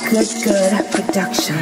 Good production.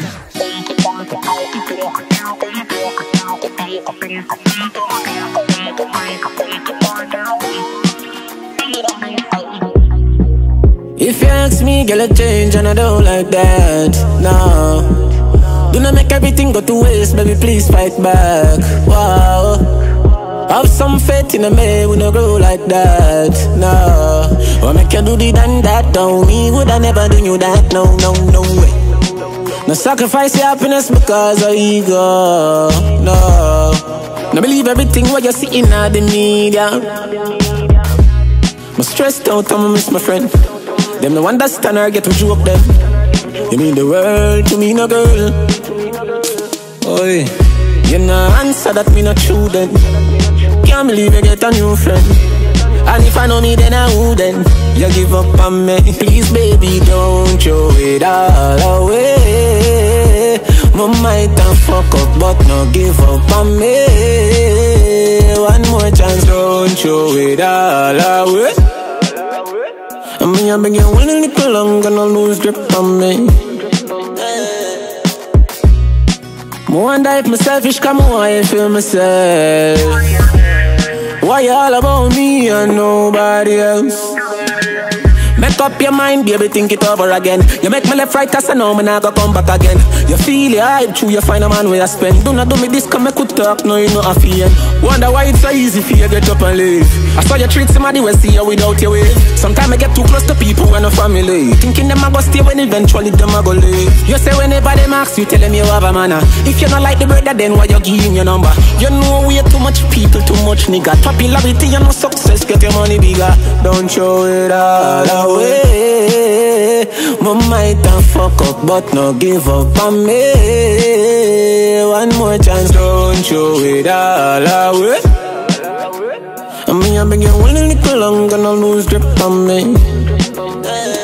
If you ask me, girl, I change and I don't like that. No, do not make everything go to waste, baby, please fight back. Wow. Have some faith in a man, we no grow like that. No, what make you do the done that? Don't me, would I never do you that? No, no, no way. No sacrifice your happiness because of ego. No, no believe everything what you see in the media. I'm stressed out, I'm miss my friend. Them no understand or get to joke them. You mean the world to me, no girl. Oi, you no answer that me not true then. Can't believe you get a new friend. And if I know me then I wouldn't. You give up on me. Please baby don't throw it all away. My might and fuck up but no give up on me. One more chance, don't throw it all away. I mean I've been getting one little long and I'll lose grip on me. I wonder if I'm selfish, come on, I feel myself. Why you all about me and nobody else? Make up your mind, baby, think it over again. You make me left right, cause I know me not gonna come back again. You feel your hype, true, you find a man where you spend. Do not do me this, come make you talk, no, you know a fear. Wonder why it's so easy for you get up and leave. I saw you treat somebody when see you without your way. Sometimes I get too close to people when no family. Thinking them a go stay when eventually them a go leave. You say whenever them ask you, tell them you have a manner. If you not like the brother, then why you give him your number? You know we too much people, too much nigga. Popularity, you know success, get your money bigger. Don't show it all away. My might and fuck up, but no give up on me. One more chance, don't show it all away. I mean I've been getting one little long and I'll lose grip on me.